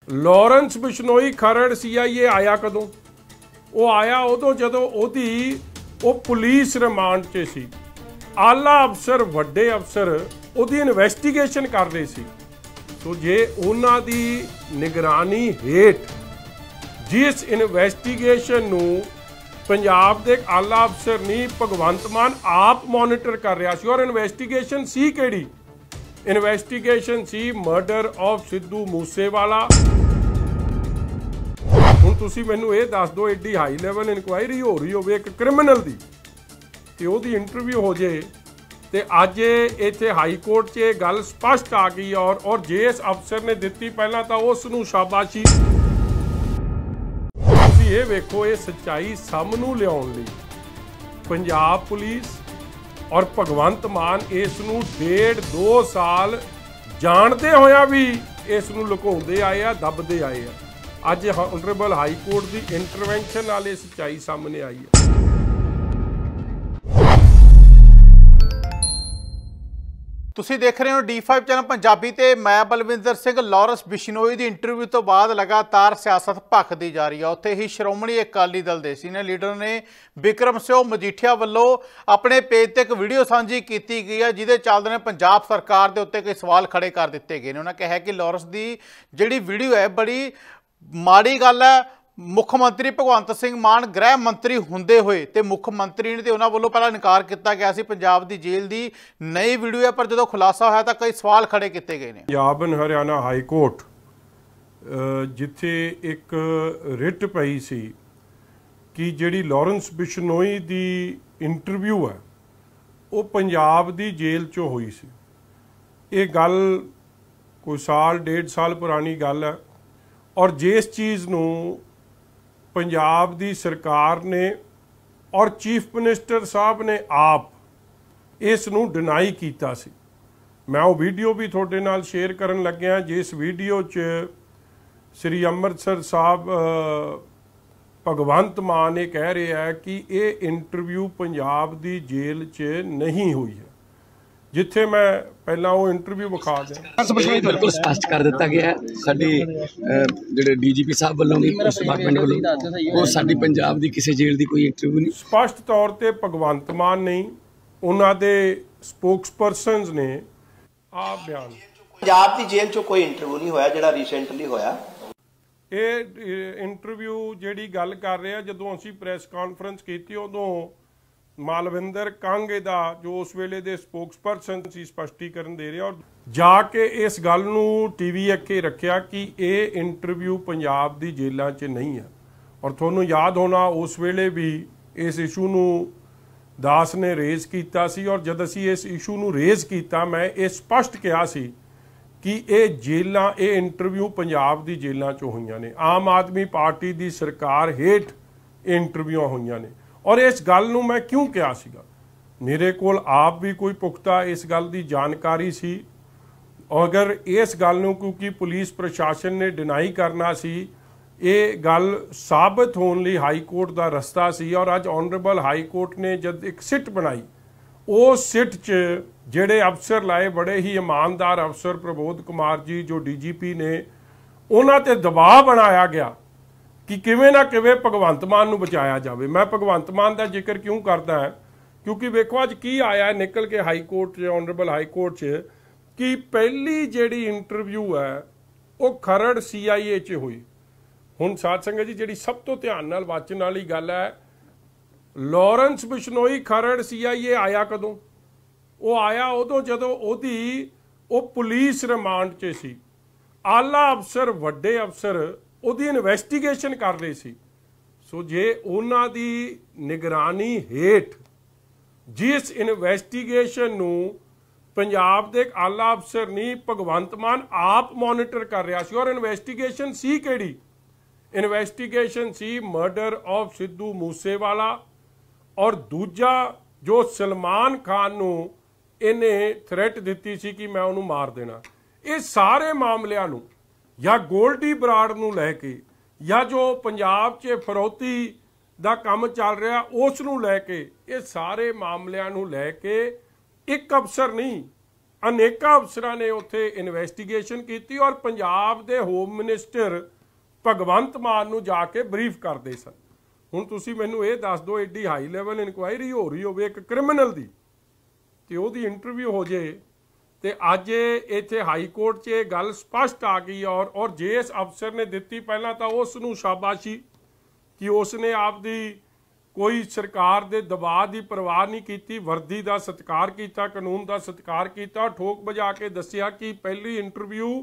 Lawrence Bishnoi खरड़ CIA आया कदों? वो आया उदों जदों ओदी वो पुलिस रिमांड 'च सी। आला अफसर वड्डे अफसर ओदी इन्वेस्टिगेशन कर रहे सी। सो जे उन्हां दी निगरानी हेठ जिस इन्वेस्टिगेशन नूं पंजाब दे आला अफसर नहीं भगवंत मान आप मॉनिटर कर रहा सी। और इन्वेस्टिगेशन सी किहड़ी? इन्वेस्टिगेशन सी मर्डर ऑफ सिद्धू मूसेवाला। हुण तुसीं मैनूं ये दस दो एडी हाई लैवल इनकुआयरी हो रही होवे एक क्रिमिनल दी ते ओहदी इंटरव्यू हो जे ते अज इत्थे हाई कोर्ट 'च गल स्पष्ट आ गई। और जिस अफसर ने दित्ती पहलां तां उस नूं शाबाशी। तुसीं ये वेखो ये सच्चाई सामनू लियाउण लई पंजाब पुलिस और भगवंत मान इस नूं 1.5-2 साल जानते होया भी इस नूं लुकाउंदे आए आ, दबदे आए आ। अज ऑनरेबल हाई कोर्ट की इंटरवेंशन नाल ये सच्चाई सामने आई है। ਤੁਸੀਂ देख रहे हो D5 चैनल पंजाबी ते मैं बलविंदर सिंह। लॉरेंस बिश्नोई की इंटरव्यू तो बाद लगातार सियासत भखदी जा रही है। उत्थे ही श्रोमणी अकाली दल दे सीनियर लीडर ने बिक्रम सिंह मजीठिया वालों अपने पेज ते एक वीडियो साझी की गई है जिहदे चलदे ने पंजाब सरकार के उत्ते कई सवाल खड़े कर दिते गए ने। उन्होंने कहा कि लॉरेंस की जिहड़ी वीडियो है बड़ी माड़ी गल है। मुख मंत्री भगवंत सिंह मान गृह मंत्री होंदे हुए ते मुख मंत्री ने उन्होंने वालों पहला इनकार किया गया सी पंजाब की जेल की नई वीडियो है, पर जो खुलासा होया तो कई सवाल खड़े किए गए हैं। Punjab and Haryana high court जिथे एक रिट पई सी कि जिहड़ी लॉरेंस बिश्नोई की इंटरव्यू है वो पंजाब की जेल चो हुई सी। ये गल कोई साल 1.5 साल पुरानी गल है। और जिस चीज़ नूं पंजाब दी सरकार ने और चीफ मिनिस्टर साहब ने आप इस नूं डिनाई कीता सी। मैं वो वीडियो भी थोड़े नाल शेयर करन लग्या जिस वीडियो च श्री अमृतसर साहब भगवंत मान ये कह रहे हैं कि ये इंटरव्यू पंजाब दी जेल च नहीं हुई है। जिथे मैं पहला वो इंटरव्यू विखा दें बिल्कुल स्पष्ट कर दिता गया है। साडी जिहड़े DGP साहब वालों भी पुलिस डिपार्टमेंट वालों वो साडी पंजाब दी किसी जेल दी कोई इंटरव्यू नहीं। स्पष्ट तौर पे भगवंत मान नहीं उन्हां दे स्पोक्सपर्सनस ने आप बयान पंजाब दी जेल चो कोई इंटरव्यू नहीं होया जिहड़ा रीसेंटली होया। ये इंटरव्यू जिहड़ी गल कर रहे हैं जदों असीं प्रैस कॉन्फ्रेंस कीती उदों मालविंदर कांगे दा जो उस वेले दे स्पोक्सपर्सन सी स्पष्टीकरण दे रहे और जाके इस गल नूं TV अगे रखिया कि ये इंटरव्यू पंजाब दी जेलों च नहीं है। और तुहानूं याद होना उस वेले भी इस इशू नूं दास ने रेज कीता सी। और जद असीं इस इशू नूं रेज कीता मैं ये स्पष्ट कहा सी कि ये जेलां ये इंटरव्यू पंजाब दी जेलों चों होईयां ने। आम आदमी पार्टी दी सरकार हेठ इंटरव्यू होईयां ने। और इस गल नूं मैं क्यों कहा सीगा, मेरे कोल आप भी कोई पुख्ता इस गल की जानकारी सी। अगर इस गल नूं क्योंकि पुलिस प्रशासन ने डिनाई करना सी ये गल साबित होने लई हाई कोर्ट का रस्ता सी। और अज ऑनरेबल हाई कोर्ट ने जब एक सिट बनाई उस सिट च जिहड़े अफसर लाए बड़े ही ईमानदार अफसर प्रबोध कुमार जी जो DGP ने उन्हां ते दबाव बनाया गया कि किवें ना किवें भगवंत मान नूं बचाया जाए। मैं भगवंत मान का जिक्र क्यों करदा है क्योंकि वेखो अज की आया निकल के high court honourable high court कि पहली जिहड़ी इंटरव्यू है वो खरड़ CIA च हुई। हुण साध संगत जी जिहड़ी सब तो ध्यान नाल वाचन वाली गल है लॉरेंस बिश्नोई खरड़ CIA आया कदों? वो आया उदों जदों ओदी वो पुलिस रिमांड 'च सी। आला अफसर वड्डे अफसर ਉਹਦੀ ਇਨਵੈਸਟੀਗੇਸ਼ਨ कर रहे सी। सो जे उन्हां दी निगरानी हेठ जिस इन्वेस्टिगेशन नूं पंजाब दे आला अफसर नहीं भगवंत मान आप मॉनिटर कर रहा सी। और इन्वेस्टिगेशन सी किहड़ी? इन्वेस्टिगेशन सी मर्डर ऑफ सिद्धू मूसेवाला। और दूजा जो सलमान खान नूं इन्हें थ्रैट दित्ती सी कि मैं उन्होंने मार देना। ये सारे मामलों नूं या गोल्डी बराड़ नूं लैके या जो पंजाब च फरौती दा काम चल रहा उस नूं लैके ये सारे मामलों नूं लैके एक अफसर नहीं ਅਨੇਕਾਂ ਅਫਸਰਾਂ ਨੇ ਉੱਥੇ ਇਨਵੈਸਟੀਗੇਸ਼ਨ ਕੀਤੀ ਔਰ ਪੰਜਾਬ ਦੇ ਹੋਮ ਮਿਨਿਸਟਰ ਭਗਵੰਤ ਮਾਨ ਨੂੰ ਜਾ ਕੇ ਬਰੀਫ ਕਰਦੇ ਸਨ। ਹੁਣ ਤੁਸੀਂ ਮੈਨੂੰ ਇਹ ਦੱਸ ਦਿਓ, ਐਡੀ ਹਾਈ ਲੈਵਲ ਇਨਕੁਆਇਰੀ ਹੋ ਰਹੀ ਹੋਵੇ ਇੱਕ ਕ੍ਰਿਮੀਨਲ ਦੀ ਤੇ ਉਹਦੀ ਇੰਟਰਵਿਊ ਹੋ ਜੇ ਤੇ ਅੱਜ ਇੱਥੇ ਹਾਈ ਕੋਰਟ 'ਚ ਇਹ ਗੱਲ ਸਪਸ਼ਟ ਆ ਗਈ ਔਰ ਜਿਸ ਅਫਸਰ ਨੇ ਦਿੱਤੀ ਪਹਿਲਾਂ ਤਾਂ ਉਸ ਨੂੰ ਸ਼ਾਬਾਸ਼ੀ ਕਿ ਉਸ ਨੇ ਆਪਦੀ ਕੋਈ ਸਰਕਾਰ ਦੇ ਦਬਾਅ ਦੀ ਪਰਵਾਹ ਨਹੀਂ ਕੀਤੀ, ਵਰਦੀ ਦਾ ਸਤਿਕਾਰ ਕੀਤਾ, ਕਾਨੂੰਨ ਦਾ ਸਤਿਕਾਰ ਕੀਤਾ, ਠੋਕ ਵਜਾ ਕੇ ਦੱਸਿਆ ਕਿ ਪਹਿਲੀ ਇੰਟਰਵਿਊ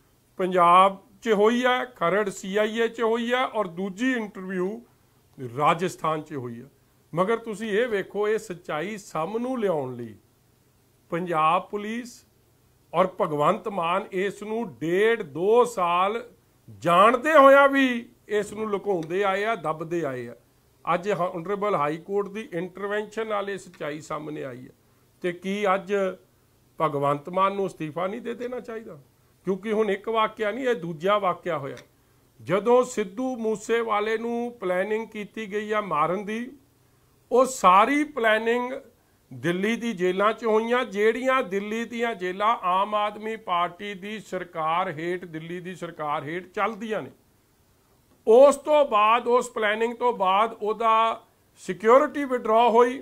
ਪੰਜਾਬ 'ਚ ਹੋਈ ਹੈ, ਖਰੜ CIA 'ਚ ਹੋਈ ਹੈ ਔਰ ਦੂਜੀ ਇੰਟਰਵਿਊ ਰਾਜਸਥਾਨ 'ਚ ਹੋਈ ਹੈ। ਮਗਰ ਤੁਸੀਂ ਇਹ ਵੇਖੋ, ਇਹ ਸੱਚਾਈ ਸਾਹਮਣੇ ਲਿਆਉਣ ਲਈ ਪੰਜਾਬ ਪੁਲਿਸ ਔਰ ਭਗਵੰਤ ਮਾਨ ਇਸ ਨੂੰ 1.5-2 ਸਾਲ ਜਾਣਦੇ ਹੋਇਆ ਵੀ ਇਸ ਨੂੰ ਲੁਕਾਉਂਦੇ ਆਏ ਆ, ਦੱਬਦੇ ਆਏ ਆ। ਅੱਜ ਆਨਰੇਬਲ ਹਾਈ ਕੋਰਟ ਦੀ ਇੰਟਰਵੈਂਸ਼ਨ ਨਾਲ ਇਹ ਸੱਚਾਈ ਸਾਹਮਣੇ ਆਈ ਹੈ ਤੇ ਕੀ ਅੱਜ ਭਗਵੰਤ ਮਾਨ ਨੂੰ ਅਸਤੀਫਾ ਨਹੀਂ ਦੇ ਦੇਣਾ ਚਾਹੀਦਾ? ਕਿਉਂਕਿ ਹੁਣ ਇੱਕ ਵਾਕਿਆ ਨਹੀਂ, ਇਹ ਦੂਜਾ ਵਾਕਿਆ ਹੋਇਆ। ਜਦੋਂ ਸਿੱਧੂ ਮੂਸੇਵਾਲੇ ਨੂੰ ਪਲੈਨਿੰਗ ਕੀਤੀ ਗਈ ਆ ਮਾਰਨ ਦੀ, ਉਹ ਸਾਰੀ ਪਲੈਨਿੰਗ ਦਿੱਲੀ ਦੀ ਜੇਲ੍ਹਾਂ 'ਚ ਹੋਈਆਂ, ਜਿਹੜੀਆਂ ਦਿੱਲੀ ਦੀਆਂ ਜੇਲ੍ਹਾਂ ਆਮ ਆਦਮੀ ਪਾਰਟੀ ਦੀ ਸਰਕਾਰ ਹੇਠ, ਦਿੱਲੀ ਦੀ ਸਰਕਾਰ ਹੇਠ ਚੱਲਦੀਆਂ ਨੇ। ਉਸ ਤੋਂ ਬਾਅਦ, ਉਸ ਪਲੈਨਿੰਗ ਤੋਂ ਬਾਅਦ ਉਹਦਾ ਸਿਕਿਉਰਿਟੀ ਵਿਡਰਾ ਹੋਈ।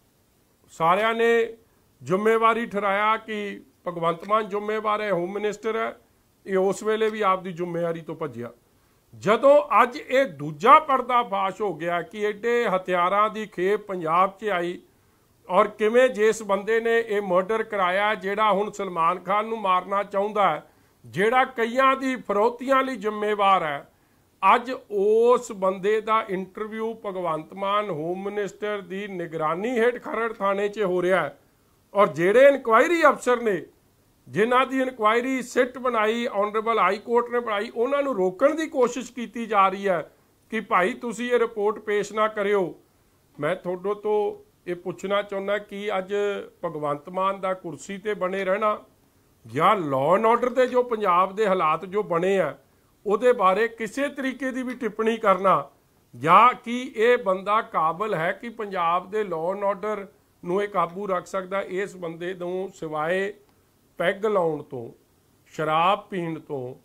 ਸਾਰਿਆਂ ਨੇ ਜ਼ਿੰਮੇਵਾਰੀ ਠਹਿਰਾਇਆ ਕਿ ਭਗਵੰਤ ਮਾਨ ਜ਼ਿੰਮੇਵਾਰ ਹੈ, ਹੋਮ ਮਿਨਿਸਟਰ ਹੈ। ਇਹ ਉਸ ਵੇਲੇ ਵੀ ਆਪਦੀ ਜ਼ਿੰਮੇਵਾਰੀ ਤੋਂ ਭੱਜਿਆ। ਜਦੋਂ ਅੱਜ ਇਹ ਦੂਜਾ ਪਰਦਾਫਾਸ਼ ਹੋ ਗਿਆ ਕਿ ਐਡੇ ਹਥਿਆਰਾਂ ਦੀ ਖੇਪ ਪੰਜਾਬ 'ਚ ਆਈ ਔਰ ਕਿਵੇਂ ਜਿਸ ਬੰਦੇ ਨੇ ਇਹ ਮਰਡਰ ਕਰਾਇਆ, ਜਿਹੜਾ ਹੁਣ ਸਲਮਾਨ ਖਾਨ ਨੂੰ ਮਾਰਨਾ ਚਾਹੁੰਦਾ ਹੈ, ਜਿਹੜਾ ਕਈਆਂ ਦੀ ਫਰੋਤੀਆਂ ਲਈ ਜ਼ਿੰਮੇਵਾਰ ਹੈ, ਅੱਜ ਉਸ ਬੰਦੇ ਦਾ interview Bhagwant Mann home minister ਦੀ ਨਿਗਰਾਨੀ ਹੇਠ ਖਰੜ ਥਾਣੇ 'ਚ ਹੋ ਰਿਹਾ ਹੈ। ਔਰ ਜਿਹੜੇ ਇਨਕੁਆਇਰੀ ਅਫਸਰ ਨੇ, ਜਿਨ੍ਹਾਂ ਦੀ ਇਨਕੁਆਇਰੀ ਸਿੱਟ ਬਣਾਈ, ਆਨਰੇਬਲ ਹਾਈ ਕੋਰਟ ਨੇ ਬਣਾਈ, ਉਹਨਾਂ ਨੂੰ ਰੋਕਣ ਦੀ ਕੋਸ਼ਿਸ਼ ਕੀਤੀ ਜਾ ਰਹੀ ਹੈ ਕਿ ਭਾਈ ਤੁਸੀਂ ਇਹ ਰਿਪੋਰਟ ਪੇਸ਼ ਨਾ ਕਰਿਓ। ਮੈਂ ਤੁਹਾਡੇ ਤੋਂ ਇਹ ਪੁੱਛਣਾ ਚਾਹੁੰਦਾ ਕਿ ਅੱਜ ਭਗਵੰਤ ਮਾਨ ਦਾ ਕੁਰਸੀ ਤੇ ਬਣੇ ਰਹਿਣਾ ਜਾਂ ਲਾਅ ਐਂਡ ਆਰਡਰ ਦੇ ਜੋ ਪੰਜਾਬ ਦੇ ਹਾਲਾਤ ਜੋ ਬਣੇ ਆ ਉਹਦੇ ਬਾਰੇ ਕਿਸੇ ਤਰੀਕੇ ਦੀ ਵੀ ਟਿੱਪਣੀ ਕਰਨਾ, ਜਾਂ ਕਿ ਇਹ ਬੰਦਾ ਕਾਬਲ ਹੈ ਕਿ ਪੰਜਾਬ ਦੇ ਲਾਅ ਐਂਡ ਆਰਡਰ ਨੂੰ ਇਹ ਕਾਬੂ ਰੱਖ ਸਕਦਾ। ਇਸ ਬੰਦੇ ਨੂੰ ਸਿਵਾਏ ਪੈਗ ਲਾਉਣ ਤੋਂ, ਸ਼ਰਾਬ ਪੀਣ ਤੋਂ,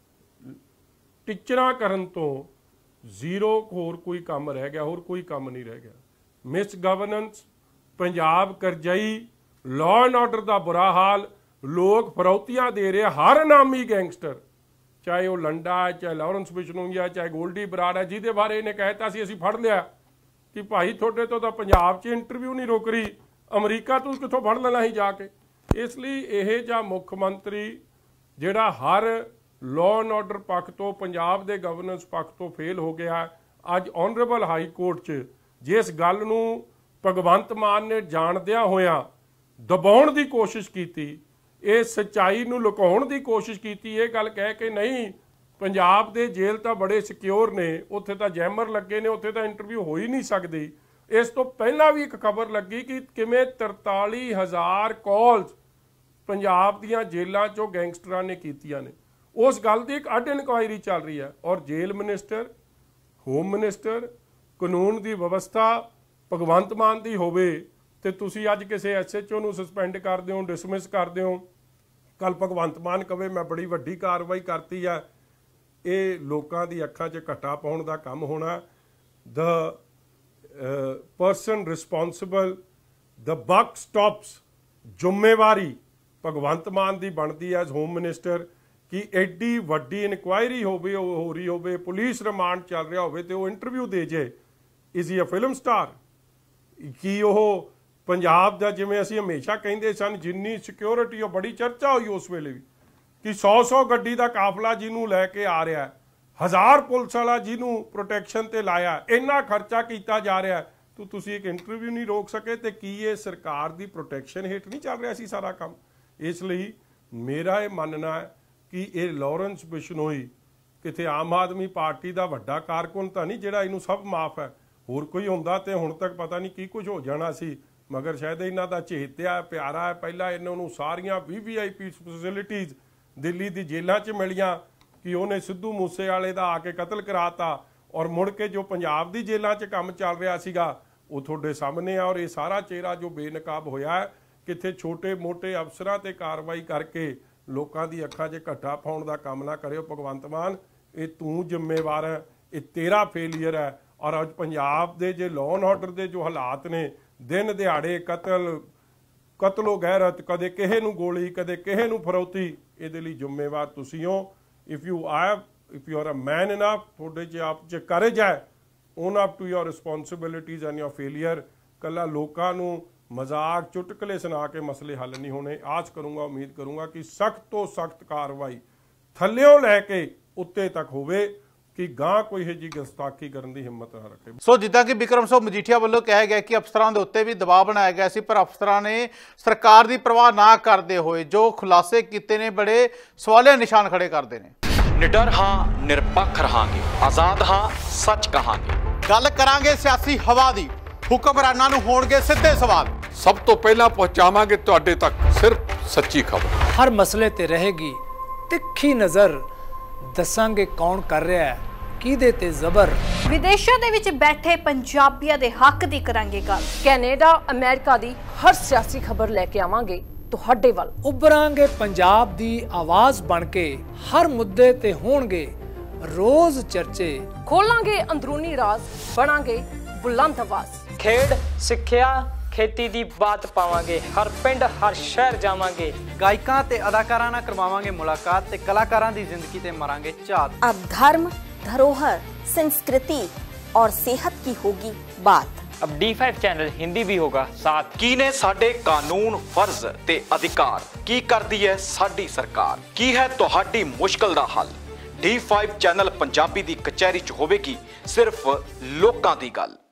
ਟਿਚਰਾਂ ਕਰਨ ਤੋਂ ਜ਼ੀਰੋ ਹੋਰ ਕੋਈ ਕੰਮ ਰਹਿ ਗਿਆ, ਹੋਰ ਕੋਈ ਕੰਮ ਨਹੀਂ ਰਹਿ ਗਿਆ। ਮਿਸ ਗਵਰਨੈਂਸ, ਪੰਜਾਬ ਕਰਜ਼ਈ, ਲਾਅ ਐਂਡ ਆਰਡਰ ਦਾ ਬੁਰਾ ਹਾਲ, ਲੋਕ ਫਰੌਤੀਆਂ ਦੇ ਰਹੇ। ਹਰ ਨਾਮੀ ਗੈਂਗਸਟਰ, ਚਾਹੇ ਉਹ ਲੰਡਾ ਹੈ, ਚਾਹੇ ਲਾਰੈਂਸ ਬਿਸ਼ਨੋਈ ਹੈ, ਚਾਹੇ ਗੋਲਡੀ ਬਰਾੜ ਹੈ, ਜਿਹਦੇ ਬਾਰੇ ਇਹਨੇ ਕਹਿਤਾ ਸੀ ਅਸੀਂ ਫੜ ਲਿਆ ਕਿ ਭਾਈ ਤੁਹਾਡੇ ਤੋਂ ਤਾਂ ਪੰਜਾਬ 'ਚ ਇੰਟਰਵਿਊ ਨਹੀਂ ਰੁਕ ਰਹੀ, ਅਮਰੀਕਾ ਤੋਂ ਕਿੱਥੋਂ ਫੜ ਲੈਣਾ ਸੀ ਜਾ ਕੇ। ਇਸ ਲਈ ਇਹ ਜਿਹਾ ਮੁੱਖ ਮੰਤਰੀ ਜਿਹੜਾ ਹਰ ਲਾਅ ਐਂਡ ਆਰਡਰ ਪੱਖ ਤੋਂ, ਪੰਜਾਬ ਦੇ ਗਵਰਨੈਂਸ ਪੱਖ ਤੋਂ ਫੇਲ ਹੋ ਗਿਆ, ਅੱਜ ਆਨਰੇਬਲ ਹਾਈ ਕੋਰਟ 'ਚ ਜਿਸ ਗੱਲ ਨੂੰ ਭਗਵੰਤ ਮਾਨ ਨੇ ਜਾਣਦਿਆਂ ਹੋਇਆ ਦਬਾਉਣ ਦੀ ਕੋਸ਼ਿਸ਼ ਕੀਤੀ, ਇਹ ਸੱਚਾਈ ਨੂੰ ਲੁਕਾਉਣ ਦੀ ਕੋਸ਼ਿਸ਼ ਕੀਤੀ, ਇਹ ਗੱਲ ਕਹਿ ਕੇ ਨਹੀਂ ਪੰਜਾਬ ਦੇ ਜੇਲ੍ਹ ਤਾਂ ਬੜੇ ਸਿਕਿਉਰ ਨੇ, ਉੱਥੇ ਤਾਂ ਜੈਮਰ ਲੱਗੇ ਨੇ, ਉੱਥੇ ਤਾਂ ਇੰਟਰਵਿਊ ਹੋ ਹੀ ਨਹੀਂ ਸਕਦੀ। ਇਸ ਤੋਂ ਪਹਿਲਾਂ ਵੀ ਇੱਕ ਖਬਰ ਲੱਗੀ ਕਿ ਕਿਵੇਂ 43,000 ਕਾਲਸ ਪੰਜਾਬ ਦੀਆਂ ਜੇਲ੍ਹਾਂ 'ਚੋਂ ਗੈਂਗਸਟਰਾਂ ਨੇ ਕੀਤੀਆਂ ਨੇ। ਉਸ ਗੱਲ ਦੀ ਇੱਕ ਅੱਡ ਇਨਕੁਆਇਰੀ ਚੱਲ ਰਹੀ ਹੈ ਔਰ ਜੇਲ੍ਹ ਮਿਨਿਸਟਰ, ਹੋਮ ਮਿਨਿਸਟਰ, ਕਾਨੂੰਨ ਦੀ ਵਿਵਸਥਾ ਭਗਵੰਤ ਮਾਨ ਦੀ ਹੋਵੇ ਤੇ ਤੁਸੀਂ ਅੱਜ ਕਿਸੇ SHO ਨੂੰ ਸਸਪੈਂਡ ਕਰਦੇ ਹੋ, ਡਿਸਮਿਸ ਕਰਦੇ ਹੋ। ਕੱਲ ਭਗਵੰਤ ਮਾਨ ਕਵੇ ਮੈਂ ਬੜੀ ਵੱਡੀ ਕਾਰਵਾਈ ਕਰਤੀ ਹੈ, ਇਹ ਲੋਕਾਂ ਦੀ ਅੱਖਾਂ 'ਚ ਘੱਟਾ ਪਾਉਣ ਦਾ ਕੰਮ ਹੋਣਾ। ਦ ਪਰਸਨ ਰਿਸਪੌਂਸਿਬਲ, ਦ ਬਕ ਸਟਾਪਸ, ਜ਼ਿੰਮੇਵਾਰੀ ਭਗਵੰਤ ਮਾਨ ਦੀ ਬਣਦੀ ਐਜ਼ ਹੋਮ ਮਿਨਿਸਟਰ ਕਿ ਐਡੀ ਵੱਡੀ ਇਨਕੁਆਇਰੀ ਹੋਵੇ, ਹੋ ਰਹੀ ਹੋਵੇ, ਪੁਲਿਸ ਰਿਮਾਂਡ ਚੱਲ ਰਿਹਾ ਹੋਵੇ ਤੇ ਉਹ ਇੰਟਰਵਿਊ ਦੇ ਜੇ। Is he a film star? ਕੀ ਉਹ ਪੰਜਾਬ ਦਾ, ਜਿਵੇਂ ਅਸੀਂ ਹਮੇਸ਼ਾ ਕਹਿੰਦੇ ਸਨ, ਜਿੰਨੀ ਸਿਕਿਉਰਿਟੀ, ਉਹ ਬੜੀ ਚਰਚਾ ਹੋਈ ਉਸ ਵੇਲੇ ਵੀ ਕਿ 100 ਗੱਡੀ ਦਾ ਕਾਫਲਾ ਜਿਹਨੂੰ ਲੈ ਕੇ ਆ ਰਿਹਾ, 1000 ਪੁਲਿਸ ਵਾਲਾ ਜਿਹਨੂੰ ਪ੍ਰੋਟੈਕਸ਼ਨ ਤੇ ਲਾਇਆ, ਇੰਨਾ ਖਰਚਾ ਕੀਤਾ ਜਾ ਰਿਹਾ, ਤਾਂ ਤੁਸੀਂ ਇੱਕ ਇੰਟਰਵਿਊ ਨਹੀਂ ਰੋਕ ਸਕੇ। ਤੇ ਕੀ ਇਹ ਸਰਕਾਰ ਦੀ ਪ੍ਰੋਟੈਕਸ਼ਨ ਹੇਠ ਨਹੀਂ ਚੱਲ ਰਿਹਾ ਸੀ ਸਾਰਾ ਕੰਮ? ਇਸ ਲਈ ਮੇਰਾ ਇਹ ਮੰਨਣਾ ਹੈ ਕਿ ਇਹ ਲਾਰੈਂਸ ਬਿਸ਼ਨੋਈ ਕਿਤੇ ਆਮ ਆਦਮੀ ਪਾਰਟੀ ਦਾ ਵੱਡਾ ਕਾਰਕੁਨ ਤਾਂ ਨਹੀਂ ਜਿਹੜਾ ਇਹਨੂੰ ਸਭ ਮਾਫ ਹੈ। ਹੋਰ ਕੋਈ ਹੁੰਦਾ ਤੇ ਹੁਣ ਤੱਕ ਪਤਾ ਨਹੀਂ ਕੀ ਕੁਝ ਹੋ ਜਾਣਾ ਸੀ, ਮਗਰ ਸ਼ਾਇਦ ਇਹਨਾਂ ਦਾ ਚਹੇਤਿਆ ਪਿਆਰਾ ਹੈ। ਪਹਿਲਾਂ ਇਹਨਾਂ ਨੂੰ ਸਾਰੀਆਂ VIP ਫੈਸਿਲਿਟੀਜ਼ ਦਿੱਲੀ ਦੀ ਜੇਲ੍ਹਾਂ 'ਚ ਮਿਲੀਆਂ ਕਿ ਉਹਨੇ ਸਿੱਧੂ ਮੂਸੇਵਾਲੇ ਦਾ ਆ ਕੇ ਕਤਲ ਕਰਾਤਾ, ਔਰ ਮੁੜ ਕੇ ਜੋ ਪੰਜਾਬ ਦੀ ਜੇਲ੍ਹਾਂ 'ਚ ਕੰਮ ਚੱਲ ਰਿਹਾ ਸੀਗਾ ਉਹ ਤੁਹਾਡੇ ਸਾਹਮਣੇ ਆ। ਔਰ ਇਹ ਸਾਰਾ ਚਿਹਰਾ ਜੋ ਬੇਨਕਾਬ ਹੋਇਆ ਹੈ, ਕਿਤੇ ਛੋਟੇ-ਮੋਟੇ ਅਫਸਰਾਂ ਤੇ ਕਾਰਵਾਈ ਕਰਕੇ ਲੋਕਾਂ ਦੀ ਅੱਖਾਂ 'ਚ ਘੱਟਾ ਪਾਉਣ ਦਾ ਕੰਮ ਨਾ ਕਰਿਓ। ਭਗਵੰਤ ਮਾਨ, ਇਹ ਤੂੰ ਜ਼ਿੰਮੇਵਾਰ ਹੈ, ਇਹ ਤੇਰਾ ਫੇਲੀਅਰ ਹੈ। ਔਰ ਅੱਜ ਪੰਜਾਬ ਦੇ ਜੇ ਲਾਅ ਐਂਡ ਆਰਡਰ ਦੇ ਜੋ ਹਾਲਾਤ ਨੇ, ਦਿਨ ਦਿਹਾੜੇ ਕਤਲੋ ਗੈਰਤ, ਕਦੇ ਕਿਸੇ ਨੂੰ ਗੋਲੀ, ਕਦੇ ਕਿਸੇ ਨੂੰ ਫਰੌਤੀ, ਇਹਦੇ ਲਈ ਜ਼ਿੰਮੇਵਾਰ ਤੁਸੀਂ ਹੋ। If you are a man enough, ਤੁਹਾਡੇ 'ਚ ਆਪ 'ਚ ਕਰੇਜ ਹੈ, own up to your responsibilities and your failure. ਕੱਲਾ ਲੋਕਾਂ ਨੂੰ ਮਜ਼ਾਕ ਚੁਟਕਲੇ ਸੁਣਾ ਕੇ ਮਸਲੇ ਹੱਲ ਨਹੀਂ ਹੋਣੇ। ਆਸ ਕਰੂੰਗਾ, ਉਮੀਦ ਕਰੂੰਗਾ ਕਿ ਸਖਤ ਤੋਂ ਸਖਤ ਕਾਰਵਾਈ ਥੱਲਿਓਂ ਲੈ ਕੇ ਉੱਤੇ ਤੱਕ ਹੋਵੇ ਕਿ ਗਾਂ ਕੋਈ ਇਹੋ ਜਿਹੀ ਗੁਸਤਾਖੀ ਕਰਨ ਦੀ ਹਿੰਮਤ ਨਾ ਰੱਖੇ। ਸੋ ਜਿੱਦਾਂ ਕਿ ਬਿਕਰਮ ਸਿੰਘ ਮਜੀਠੀਆ ਵੱਲੋਂ ਕਿਹਾ ਗਿਆ ਕਿ ਅਫਸਰਾਂ ਦੇ ਉੱਤੇ ਵੀ ਦਬਾਅ ਬਣਾਇਆ ਗਿਆ ਸੀ, ਪਰ ਅਫਸਰਾਂ ਨੇ ਸਰਕਾਰ ਦੀ ਪਰਵਾਹ ਨਾ ਕਰਦੇ ਹੋਏ ਜੋ ਖੁਲਾਸੇ ਕੀਤੇ ਨੇ ਬੜੇ ਸਵਾਲੀਆ ਨਿਸ਼ਾਨ ਖੜੇ ਕਰਦੇ ਨੇ। ਨਿਡਰ ਹਾਂ, ਨਿਰਪੱਖ ਰਹਾਂਗੇ, ਆਜ਼ਾਦ ਹਾਂ, ਸੱਚ ਕਹਾਂਗੇ। ਗੱਲ ਕਰਾਂਗੇ ਸਿਆਸੀ ਹਵਾ ਦੀ, ਹੁਕਮਰਾਨਾਂ ਨੂੰ ਹੋਣਗੇ ਸਿੱਧੇ ਸਵਾਲ। ਸਭ ਤੋਂ ਪਹਿਲਾਂ ਪਹੁੰਚਾਵਾਂਗੇ ਤੁਹਾਡੇ ਤੱਕ ਸਿਰਫ ਸੱਚੀ ਖਬਰ। ਹਰ ਮਸਲੇ ਤੇ ਰਹੇਗੀ ਤਿੱਖੀ ਨਜ਼ਰ, ਦੱਸਾਂਗੇ ਕੌਣ ਕਰ ਰਿਹਾ ਹੈ, ਕਿਹਦੇ ਤੇ ਜ਼ਬਰ। ਵਿਦੇਸ਼ਾਂ ਦੇ ਵਿੱਚ ਬੈਠੇ ਪੰਜਾਬੀਆਂ ਦੇ ਹੱਕ ਦੀ ਕਰਾਂਗੇ ਗੱਲ। ਕੈਨੇਡਾ, ਅਮਰੀਕਾ ਦੀ ਹਰ ਸਿਆਸੀ ਖਬਰ ਲੈ ਕੇ ਆਵਾਂਗੇ ਤੁਹਾਡੇ ਵੱਲ। ਉਭਰਾਂਗੇ ਪੰਜਾਬ ਦੀ ਆਵਾਜ਼ ਬਣ ਕੇ, ਹਰ ਮੁੱਦੇ ਤੇ ਹੋਣਗੇ ਰੋਜ਼ ਚਰਚੇ। ਖੋਲਾਂਗੇ ਅੰਦਰੂਨੀ ਰਾਜ਼, ਬਣਾਂਗੇ ਬੁਲੰਦ ਆਵਾਜ਼। ਖੇਡ, ਸਿੱਖਿਆ, खेती दी बात पावांगे, हर पिंड हर शहर जावांगे। गायकां ते अदाकारां नाल करवावांगे मुलाकात ते कलाकारां दी जिंदगी ते मारांगे झात। अब धर्म, धरोहर, संस्कृति और सेहत की होगी बात। अब D5 चैनल हिंदी भी होगा साथ। की ने साडे कानून, फर्ज ते अधिकार, की करदी है साडी सरकार, की है तुहाडी मुश्किल दा हल। D5 चैनल पंजाबी दी कचहरी च होवेगी सिर्फ लोकां दी गल।